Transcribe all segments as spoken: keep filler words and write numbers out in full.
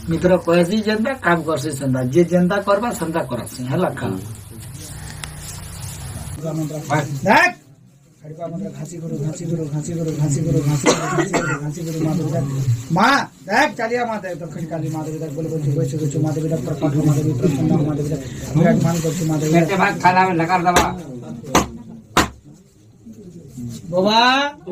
मित्र कहसी जेंदा काम करसी सेंदा जे जेंदा करबा सेंदा करसी हला काम देख खड़का मंत्र घासी गुरु घासी गुरु घासी गुरु घासी गुरु घासी गुरु घासी गुरु मां देवी मां देख चलिया मां देव दक्षिण काली मां देवी बोल बोल वैसे वैसे मां देवी प्रकट मां देवी प्रसन्न मां देवी विराजमान करती मां देवी बेटे भाग खाला में लगा दबा बाबा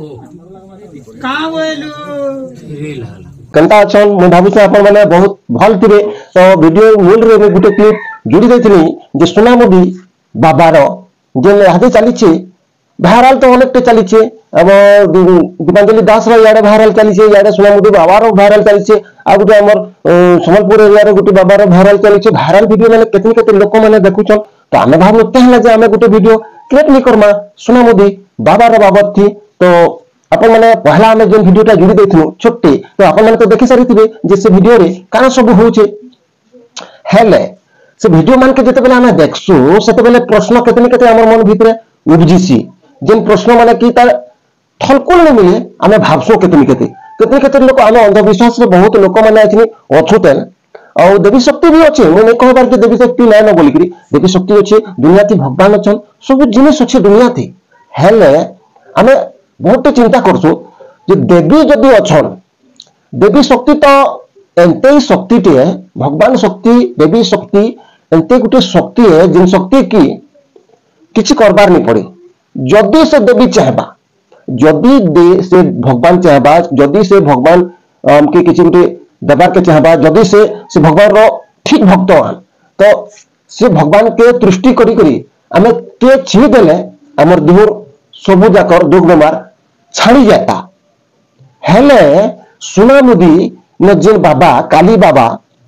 कहां बोलू रे लाला कंटा अछन मैं भाबु से अपन माने बहुत भल थिबे तो वीडियो मूल रे में गुटे क्लिप जोड़ी देथिनी जे सुना मोदी बाबा रो जे हाथे चली छी भाइराल तो अनेकटे चली छे अब दीपांजलि दास रो याडे भाइराल चली छे याडे सुना मोदी बाबा रो भाइराल चली छे आ गुटे हमर संबलपुर एरिया रो गुटे बाबा रो भाइराल चली छे भाइराल वीडियो माने केतनी केते लोक माने देखुछन तो हमें भाबु तहला जे हमें गुटे वीडियो क्रिएट नि करमा सुना मोदी बाबा रो बाबत थी तो अपन माने पहला हमें जे वीडियोटा जोड़ी देथिनु छोटे तो अपन माने तो देखि सारी थिबे जे से वीडियो रे काना सब होचे हेले से वीडियो मान के जते बेले हमें देखसु सेते बेले प्रश्न केतनी केते हमर मन भितरे उपजिसी जेन प्रश्न माने कि तार थलकुल ने मिले हमें भाबसो केतनी केते केतनी केते लोक हमें अंधविश्वास रे बहुत लोक माने आछनी अछुतेन और देवी शक्ति भी अच्छे मैं कह बार के देवी शक्ति ना न बोली करी देवी शक्ति अच्छे दुनिया थी भगवान अछन सब जिनिस अच्छे दुनिया थी हेले हमें बहुत चिंता करसु जे देवी जदि अछन देवी शक्ति तो एंते ही शक्ति टे भगवान शक्ति देवी शक्ति एंते गुटे शक्ति है जिन शक्ति की किछि करबार नहीं पड़े जदि से देवी चाहबा जदि दे से भगवान चाहबा जदि से भगवान हमके किछि गुटे देबार के चाहबा जदि से से भगवान रो ठीक भक्त हन तो से भगवान के दृष्टि करी करी हमें के छी देले हमर देहर सबु जाकर दुख बेमार छाड़ी जाता हेले सुना मुदी न जिन बाबा काली बाबा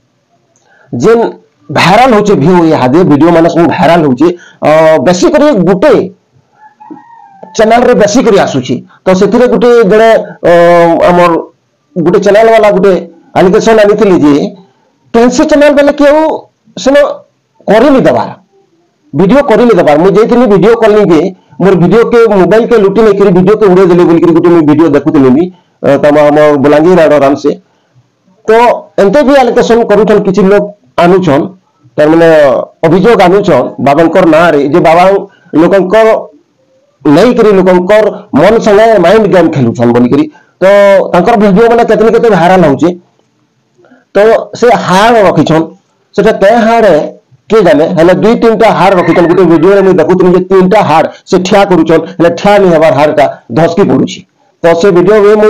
जिन भाइराल होचे व्यू यादे वीडियो माने सब भाइराल होचे बेसी करी गुटे चैनल रे बेसी करी आसुची तो सेथिरे गुटे जड़े हमर गुटे चैनल वाला गुटे एलिगेशन आनिथिली जे टेंसी चैनल वाला केउ सनो करिनि दबार वीडियो करिनि दबार मु जेथिनी वीडियो कॉलिंग के मोर वीडियो के मोबाइल के लुटी नहीं करी वीडियो के उड़े देले बोल करी गुटे मैं वीडियो देखुतली मी तम हम बलांगीर आड़ आराम से तो एंते भी एलिगेशन करूछन किछि लोग आनुछन तार माने अभियोग आनुछन बाबांकर ना रे जे बाबा लोकंकर नहीं करी लोकंकर मन संगे माइंड गेम खेलुछन बोल करी तो तांकर वीडियो माने केतनी केते भाइराल होउचे तो से हार रखिछन सेटा ते हार के जाने हले दुई तीनटा हार रखिछन गुटे वीडियो रे मैं देखुतनी जे तीनटा हार से ठिया करूछन हले ठिया नहीं हबार हारटा धसकी पडुची तो से वीडियो रे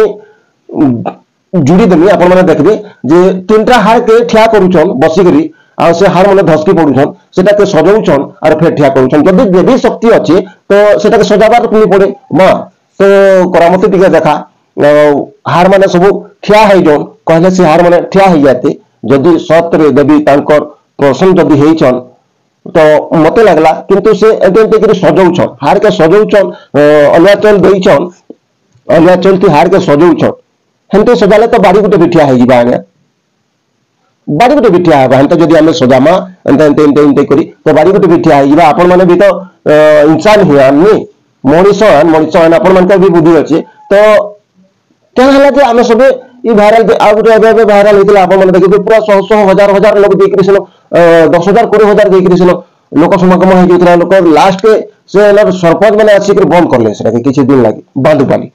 मैं जुड़ी देमी आपण माने देखबे जे तीनटा हार के ठिया करूछन बसी करी आ से हार माने धसकी पडुछन सेटा के सजाउछन और फेर ठिया करूछन जदी देवी शक्ति अछि तो सेटा के सजाबार पुनी पड़े मां तो करामती टिके देखा हार माने सब ठिया है जोन कहले से हार माने ठिया है जाते जदी सत्य देवी तांकर प्रसन्न जदी हेइछन तो मते लागला किंतु से एते एते करी सजाउछन हार के सजाउछन अल्याचल देइछन अल्याचल की हार के सजाउछन हेंते सजाले तो बाड़ी गुटे बिठिया है जिबा आने बाड़ी गुटे बिठिया है हेंते जदी हमें सजामा एंते एंते एंते एंते करी तो बाड़ी गुटे बिठिया है जिबा आपण माने भी तो इंसान ही आनी मनीष मनीष आपण मान भी बुद्धि अछि तो क्या हला जे हमें सब ई भाइराल आ गुटे एबे भाइराल हेतिला आपण माने देखि पूरा सौ सौ हजार हजार लोग देखि सलो दस हजार कोड़े हजार देखि सलो लोक समागम हो जेतला लोक लास्ट के से सरपंच माने आसी कर बंद करले सेटा किछि दिन लागि बंद पाली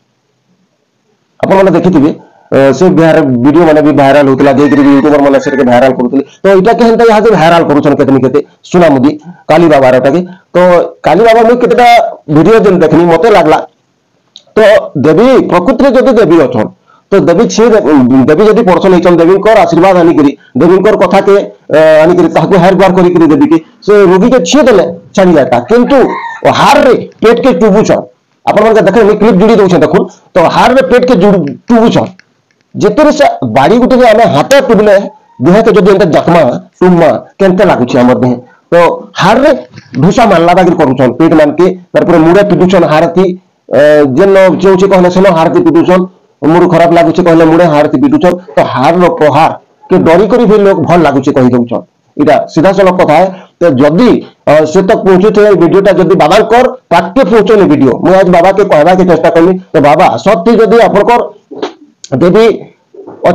आपण माने देखिथिबे से वीडियो माने भी भाइराल होतला जे यूट्यूबर माने सेटा के भाइराल करथले तो इटा के हंता यहाँ से भाइराल करूछन केतनी केते सुना मुदी काली बाबा रटा के तो काली बाबा मु केतेटा वीडियो जन देखनी मते लागला तो देवी प्रकृति जदि देवी अछन तो देवी छी देवी जदि पर्सन हेचन देवी कर आशीर्वाद आनी करी देवी कर कथा के आनी करी ताको हार बार करी करी देवी के से रोगी के छी देले छाड़ी जाता किंतु हार रे पेट के टुबुछन आपण मन देखे मैं क्लिप जोड़ी दउछ देखु तो हार रे पेट के टुबुछन जेतरे से बाड़ी गुटे जे हमें हाथ टुबले देह के जदि एंता जखमा टुम्मा केनते लागुछि हमर देह तो हार रे ढुसा मानला बागिर करूछन पेट मान के तारपर मुड़े पिटुछन हारती जेन चौचे कहले सेनो हारती पिटुछन मुड़ खराब लागुछि कहले मुड़े हारती पिटुछन तो हार रो प्रहार के डरी करी भी लोग भल लागुछि कहि दउछन इटा सीधा सलख कथा है तो जदि से तक पहुंचे वीडियोटा जदि बाबा कर पाके पहुंचने वीडियो मैं आज बाबा के कहबा के चेष्टा करनी तो बाबा सत्य जदि आपनकर देवी अछन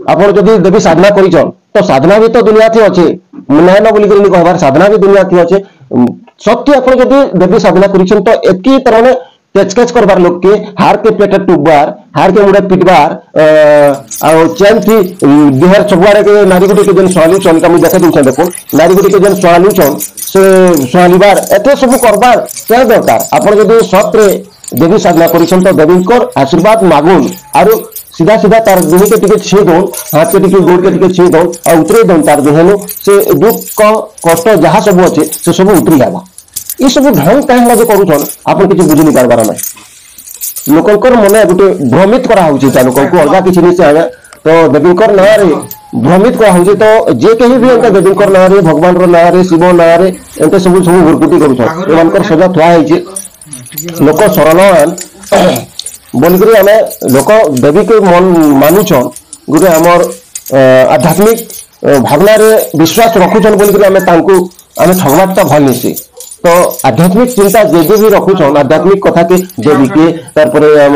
आपण जदि देवी साधना करिछन तो साधना भी तो दुनिया थी अच्छे नाय न बोली करी कहबार साधना भी दुनिया थी अच्छे सत्य आपण जदि देवी साधना करिछन तो एकी तरह केचकेच करबार लोक के हार के पेट टुकबार हार के मुड़े पिटबार आ चैन थी देहर चगवारे के नारी गुटी के जन स्वालू चन का मुझे देखे दिन देखो नारी गुटी के जन स्वालू चन से स्वालीबार एते सब करबार क्या दरकार आपण जदि सत्य देवी साधना करिछन तो देवी को आशीर्वाद मागुन आरो सीधा सीधा तार देह के टिके छे दो हाथ के टिके गोड़ के टिके छे दो आ उतरे दो तार देहनु से दुख कष्ट जहाँ सब अच्छे से सब उतरी जावा ये सब ढंग कहीं जो करूछन आपन किछि बुझि नि पारबार नै लोकंकर मने गुटे भ्रमित करा होउछि ता लोकन को अलगा किछि नि से आगे तो देवीकर नाम रे भ्रमित करा होउछि तो जे कहि भी एंता देवीकर नाम रे भगवान रो नाम रे शिव नाम रे एंते सब सब गुरकुटी करूछन एमानकर सजा थुआ हैछि लोक सरल बोलकर आम लोक देवी के मन मानुछन गोटे आमर आध्यात्मिक भावना रे विश्वास रखुछन बोलकर आम तांको आम ठगबाटा भल निसी तो आध्यात्मिक चिंता जे जे भी रखुछन आध्यात्मिक कथा के देवी के तारपरे आम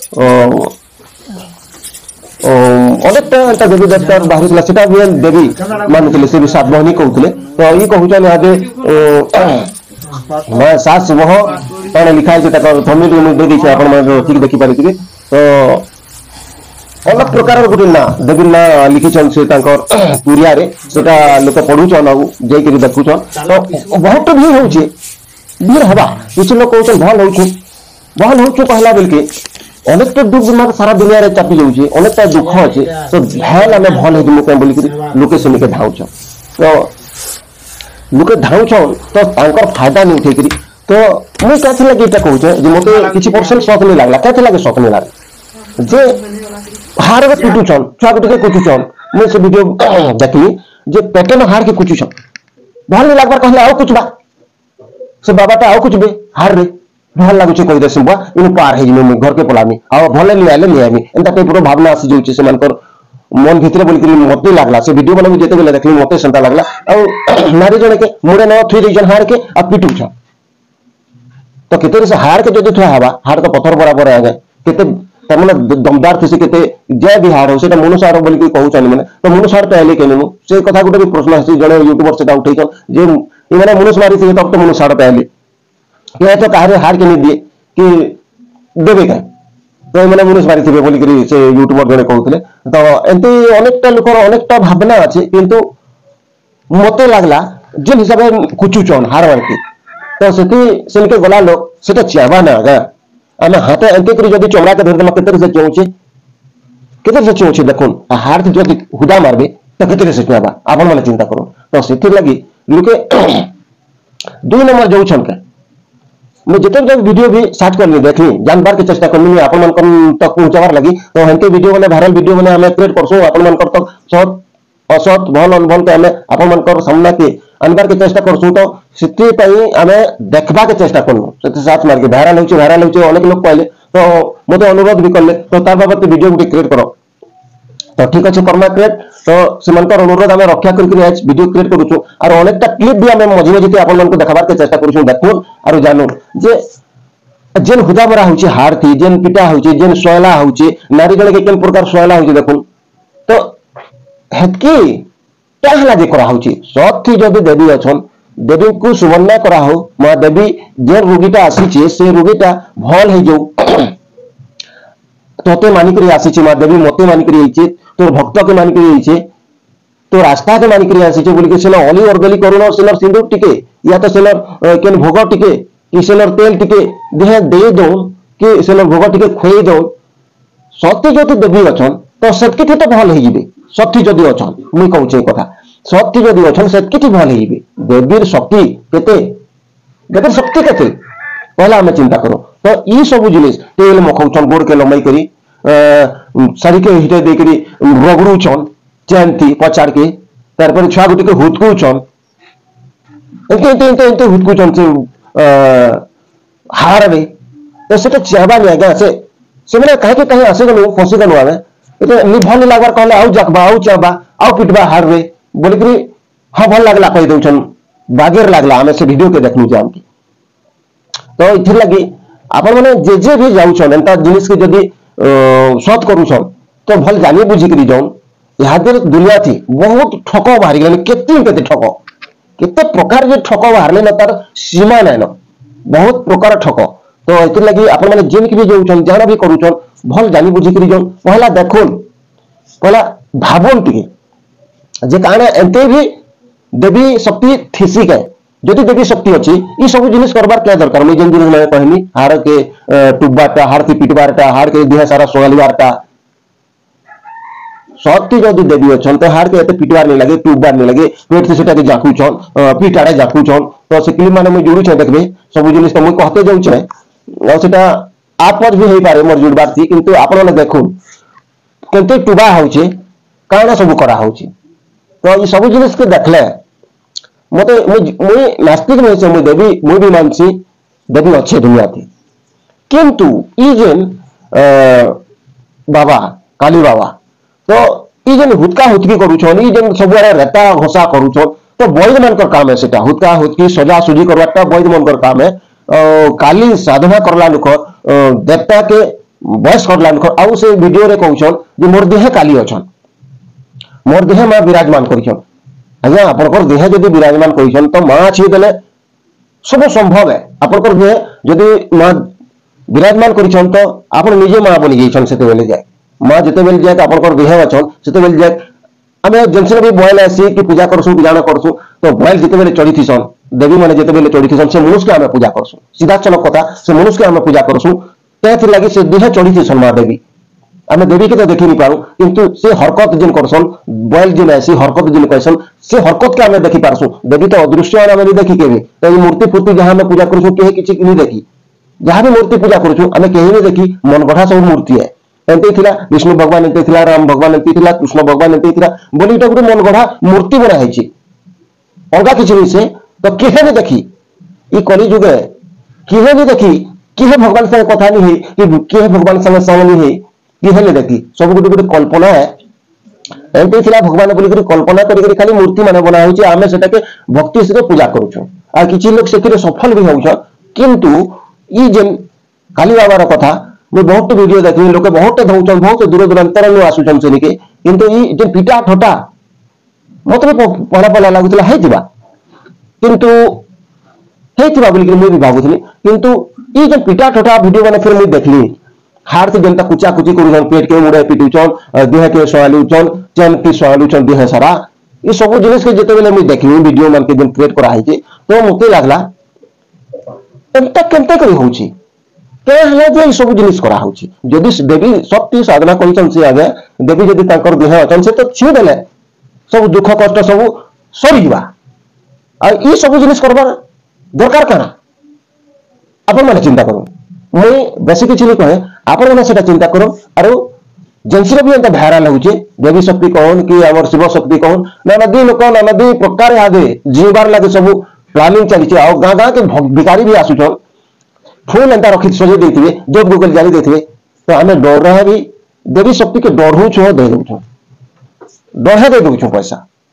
अनेकटा एंता देवी देवतार बाहर सेटा भी देवी मानुଥିଲେ से भी सातवाहनी कहउଥିଲେ तो ई कहउछन आगे मैं सास वह ताने लिखा है जे थंबनेल में दे दी आपण मन ठीक देखि पारिथिबे तो अलग प्रकार गुटे ना देवी ना लिखिछन से तांकर पुरिया रे सेटा लोक पढुछन आ जे के देखुछन तो बहुत भी होउछे भीड़ हवा किछ लोक कहउछन भल होउछे भल होउछे कहला बेल के अनेक तो दुख बीमार सारा दुनिया रे चापी जाउछे अनेक तो दुख अछि तो भल हमें भल हे मुके बोली के लोके सुनि के धाउछ तो लोके धाउछन तो तांकर फायदा नहीं उठे करी तो मुझे क्या लगे ये कहूँ जो मत किसी परसेंट शौक नहीं लगला क्या लगे शौक नहीं लगे जे हार में कुटुछन छुआ गुटे कुटुछन मुझे से वीडियो देखली जे पेटे में हार के कुटुछन भल नहीं लगबार कहले आउ कुछ बा से बाबाटा आउ कुछ बे हार रे भल लागुचे कहि दे सिंबा इन पार हे जिमे घर के पलामी आ भले ले आले ले आमी एंता टाइप रो भावना आसी जाउचे से मानकर मन भितर बोल करी मते लागला से वीडियो वाला जेते बेले देखली मते सेंटा लागला आ नारी जने के मुड़े न थुई देजन हार के आ पिटुछन तो केते से हार के जदि थुआ हवा हार तो पत्थर बराबर आ गए केते तमने दमदार थि से केते जय बिहार हो सेटा मनुसार बोल के कहू चली माने तो मनुसार तो आले केनु से कथा गुटे भी प्रश्न है जने यूट्यूबर सेटा उठैछन जे ई माने मनुष्य मारी से तब तो मनुसार तो आले ये तो काहे हार के नहीं दिए कि देबे का तो माने मनुष्य मारी थे बोल करी से यूट्यूबर जने कहउतले तो एंती अनेकटा लोकर अनेकटा भावना अछि किंतु मते लागला जे हिसाब कुचुचन हार वाली तो सेठी सेनके गला लोग सेटा चाबा ना गा आमे हाथ एंते करी जदी चमड़ा के धर दम केतर से चौचे केतर से चौचे देखुन हार थी जदी हुदा मारबे तो केतर से चाबा आपन माने चिंता करो तो सेठी लगी लोके दुई नंबर जाउ छन के मैं जितने जब वीडियो भी स्टार्ट करनी देखली जानबार के चेष्टा करनी आपन मन तक पहुंचाबार लगी तो हंते वीडियो माने वायरल वीडियो माने हमें क्रिएट करसो आपन मन तक सत असत भल अनभल के हमें आपन मन सामना के अनबार के चेष्टा करसु तो सिद्धि पई हमें देखबा के चेष्टा करनु सेते साथ मार के वायरल होचे वायरल होचे अनेक लोग कहले तो मते अनुरोध भी करले तो तार बाबत वीडियो भी क्रिएट करो तो ठीक अछि कर्मा क्रिएट तो सेमनकर अनुरोध हमें रक्षा करके आज वीडियो क्रिएट करूछु और अनेकटा क्लिप भी हमें मझे मझे आपन मन को देखाबार के चेष्टा करूछु देखुन और जानू जे जेन हुदा बरा होचे हार थी जेन पिटा होचे जेन सोयला होचे नारी गण के केन प्रकार सोयला होचे देखुन तो हेतकी क्या हला जे करा होची सब थी जदी देवी अछन देवी को सुवर्णा करा हो मां देवी जे रोगीटा आसी छे से रोगीटा भल हे जो तोते मानी करी आसी छे मां देवी मते मानी करी आइछे तोर भक्त के मानी करी आइछे तो रास्ता के मानी करी आसी छे बोली के सेना ओली ऑर्गली करूनो सेलर सिंदूर टिके या तो सेलर केन भोग टिके कि सेलर तेल टिके देह दे दो कि सेलर भोग टिके खोई दो सत्य जति देवी अछन तो सतकी तो भल हे जिवे सत्य जदि अछन मुई कहूचे कथा सत्य जदि अछन सतकी भल हे जिवे देवीर शक्ति केते देवीर शक्ति केते पहला हमें चिंता करो तो ई सब जिनिस तेल मखौछन गोड़ के लमई करी साड़ी के हिटे दे करी रगड़ुछन चैन थी पचाड़ के तार पर छुआ गुटी के हुतकुछन एते एते एते एते हुतकुछन से हार रे तो सेटा चाबा नै आगा से से माने काहे के काहे आसे गलो फसी गलो आवे एते नि भल लागबार कहले आउ जकबा आउ चाबा आउ पिटबा हार रे बोली करी हां भल लागला कहि दउछन बागेर लागला हमें से वीडियो के देखनु जाम की तो इथि लगी आपन माने जे जे भी जाउछन एंता जिनिस के जदी सत करूछन तो भल जानी बुझी करी जाउन इहादे दुनिया थी बहुत ठक बाहरी गलानी केते केते ठक केते प्रकार जे ठक बाहरले न तार सीमा नै न बहुत प्रकार ठक तो एति लगी आपण माने जिन भी जोउछन जाना भी करूछन भल जानी बुझी करी जोन पहला देखोन पहला भाबन टिके जे काने एते भी देवी शक्ति थिसी के जदि देवी शक्ति अच्छी ये सब जिनिस करबार क्या दरकार मैं जेन जिनिस मैं कहनी हार के टुबाटा हार के पिटबारटा हार के देह सारा सोगालीबारटा शक्ति जदि देवी अच्छन तो हार के एते पिटबार नहीं लगे टुबार नहीं लगे पेट से सेटा के जाकुछन पीठाड़े जाकुछन तो से क्लिप माने मैं जोड़ी छै देखबे सब जिनिस तो मैं कहते जाउ छै और सेटा आपज भी होई पारे मोर जुड़बार थी किंतु आपण माने देखुन केते टुबा होउछे काना सब करा होउछे तो ये सब जिनिस के देखले मते मुई नास्तिक नहीं से मुई देवी मुई भी मानसी देवी अच्छे दुनिया थी किंतु ई जेन बाबा काली बाबा तो ई जेन हुतका हुतकी करूछन ई जेन सब रेता घोषा करूछन तो वैद्य मानकर काम है सेटा हुतका हुतकी सजा सुजी करवाटा वैद्य मानकर काम है काली साधना करला लोक देवता के बयस करला लोक आउ से वीडियो रे कहउछन जे मोर देह काली अछन मोर देह मां विराजमान करिछन आज्ञा आपनकर देह जदि विराजमान करिछन तो मां अछि देले सब संभव है आपनकर देह जदि मां विराजमान करिछन तो आपन निजे मां बनि जइछन सेते बेले जाय मां जेते बेले जाय आपनकर देह अछन सेते बेले जाय आमे जंसन भी बॉयल आसी कि पूजा करसु पूजा करसु तो बॉयल जेते बेले चढ़ी थिसन देवी माने जेते बेले चढ़ी थिसन से मनुष्य के आमे पूजा करसु सीधा चलक कथा से मनुष्य के आमे पूजा करसु तेथि लागि से देह चढ़ी थिसन मां देवी आमे देवी के तो देखि नि पाऊ किंतु से हरकत जिन करसन बॉयल जिन आसी हरकत जिन कहसन से हरकत के आमे देखि पारसु देवी तो अदृश्य आमे भी देखि केबे तो मूर्ति फूर्ति जहां में पूजा करसु केहे किछि नि देखि जहां भी मूर्ति पूजा करसु आमे केहि नि देखि मन गढ़ा सब मूर्ति है एंते थिला विष्णु भगवान एंते थिला राम भगवान एंते थिला कृष्ण भगवान एंते थिला बोली एटा गुटे मन गढ़ा मूर्ति बना हैछि अलगा किछि नि से तो केहे नि देखि ई कली जुगे केहे नि देखि केहे भगवान से कथा नि हे कि केहे भगवान संग संग नि हे केहे नि देखि सब गुटे गुटे कल्पना है एंते थिला भगवान बोली करी कल्पना करी करी खाली मूर्ति माने बना होछि आमे सेटा के भक्ति से पूजा करूछु आ किछि लोग सेतिर सफल भी होउछ किंतु ई जेन काली बाबार कथा मैं बहुत वीडियो देखी लोग बहुत धौचन बहुत दूर दूरांतर नु आसुचन से निके किंतु ई जे पिटा ठोटा मते पहला पहला लागुतला हेतिबा किंतु हेतिबा बोली मैं भी भाबुथली किंतु ई जे पिटा ठोटा वीडियो माने फिर मैं देखली हार से जनता कुचा कुची करूछन पेट के मुड़े पिटुचन देह के सवालुचन चैन की सवालुचन देह सारा ई सब जिनिस के जेते बेले मैं देखली वीडियो मान के जे क्रिएट करा है तो मते लागला एंता केनता करी होउची के हला जे सब जिनिस करा होउची जदि देवी शक्ति साधना करिछन से आगे देवी जदि ताकर देह अछन से तो छी देले सब दुख कष्ट सब सरी जीवा आ ई सब जिनिस करबार दरकार काना अपन माने चिंता करू मैं बेसी किछि नै कहे आपण माने सेटा चिंता करू आरो जेंसिरे भी एंता भाइराल होउची देवी शक्ति कहन कि हमर शिव शक्ति कहन ना नदी लोक ना नदी प्रकार आगे जीवार लागे सब प्लानिंग चली आ गां गां के भिखारी भी आसुछन फूल एंता रखी सजे देथिबे जो गूगल जारी देथिबे तो हमें डर रहा भी देवी शक्ति के डर हूँ छो दे दउछो डर दे दउछो पैसा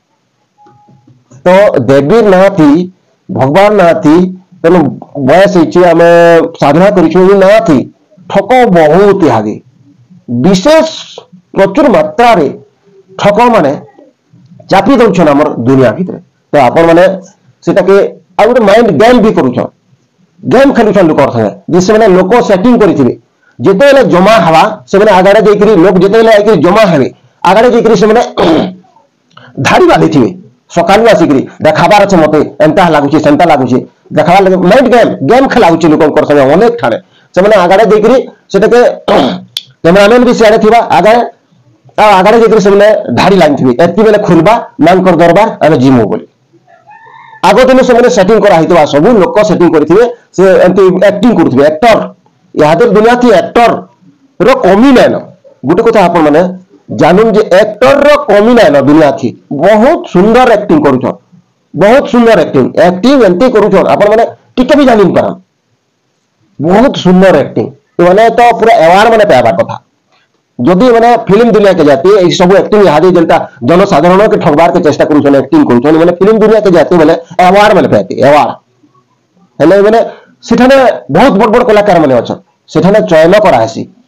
तो देवी ना थी भगवान ना थी तेणु बयस इच्छे आम साधना करूँ ना थी ठक बहुत आगे विशेष प्रचुर मात्रा रे ठक माने चापी दउछन हमर दुनिया भितर तो आपण माने सेटा के आ गोटे माइंड गेम भी करूछन गेम खेलुछन लोक संगे जिसे माने लोक सेटिंग करिथिबे जेते ले जमा हवा से माने आगाडे जेकरी लोक जेते ले आइकरी जमा हेबे आगाडे जेकरी से माने धाड़ी बांधिथिबे सकालु आसिकरी देखाबार अछि मते एंता लागुछि सेंता लागुछि देखाबार लगे माइंड गेम गेम खेलाउछि लोकन संगे अनेक ठाणे से माने आगाडे जेकरी सेटा के कैमरामैन भी सियाडे थिबा आगाडे आ आगाडे जेकरी से माने धाड़ी लागिथिबे एत्ति बेले खुलबा मान कर दरबार आमे जिमु बोली आगो दिन से सेटिंग करा हितबा सब लोक सेटिंग करथिबे से एंती एक्टिंग करथिबे एक्टर यादर दुनिया थी एक्टर रो कमी नै न गुटे कथा आपण माने जानून जे एक्टर रो कमी नै न दुनिया थी बहुत सुंदर एक्टिंग करूछन बहुत सुंदर एक्टिंग एक्टिंग एंती करूछन आपण माने टिके भी जानिन पारन बहुत सुंदर एक्टिंग तो माने तो पूरा अवार्ड माने पाबार कथा जदि माने फिल्म दुनिया के जाती ए सब एक्टिंग यादे जनता जनसाधारण के ठगबार के चेष्टा करूछन एक्टिंग करूछन माने फिल्म दुनिया के जाती माने अवार्ड माने पाती अवार्ड हेले माने सेठाने बहुत बड़ बड़ कलाकार माने अछन सेठाने चयन करा हसी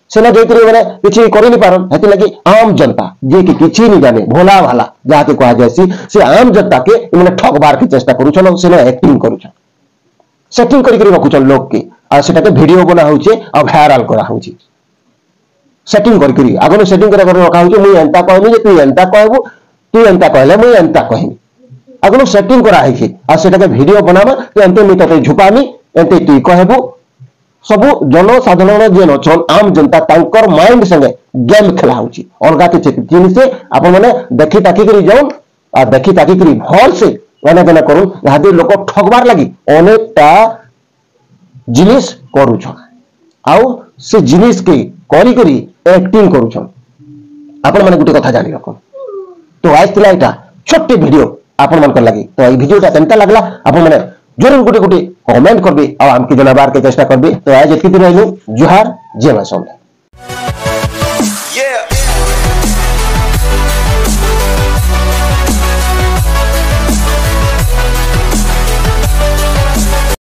सेना जैतरी मैंने किसी कर नहीं पारन हेती लगी आम जनता जे कि किसी नहीं जाने भोला भाला जहाँ के कहा जाए से आम जनता के मैंने ठगबार के चेष्टा करुछन सेना एक्टिंग करुछन सेटिंग करी करी रखुछन लोग के आ सेटा के वीडियो बना होचे आ वायरल करा होचे सेटिंग करी करी आगनो सेटिंग करा कर रखा होचे मुई एंता कहनी जे तू एंता कहबो तू एंता कहले मुई एंता कहनी आगनो सेटिंग करा है आ सेटा के वीडियो बनामा कि एंते मी तते झुपामी एंते तू कहबो सब जनसाधारण जेन अच्छन आम जनता तांकर माइंड संगे गेम खेला होची अलगा किसी जिनिस आपण माने देखी ताकी करी जाउन आ देखी ताकी करी भल से माने केना करू यहादी लोक ठगबार लागि अनेकटा जिनिस करूछन आउ से जिनिस के करी करी एक्टिंग करूछन आपण माने गुटे कथा जानि रखो तो आज तिला एटा छोटे वीडियो आपण मन कर लागि तो ए वीडियोटा केनता लागला आपण माने जरूर गुटे गुटे कमेंट करबे और आमके जनाबार के चेष्टा करबे तो आज एतकी दिन रहनु जुहार जय मां।